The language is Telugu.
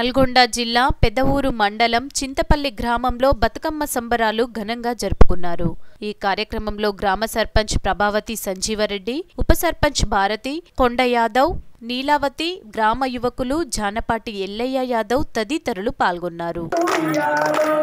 నల్గొండ జిల్లా పెదవూరు మండలం చింతపల్లి గ్రామంలో బతుకమ్మ సంబరాలు ఘనంగా జరుపుకున్నారు. ఈ కార్యక్రమంలో గ్రామ సర్పంచ్ ప్రభావతి సంజీవరెడ్డి, ఉప సర్పంచ్ భారతి, కొండ యాదవ్, నీలావతి, గ్రామ యువకులు జానపాటి ఎల్లయ్య యాదవ్ తదితరులు పాల్గొన్నారు.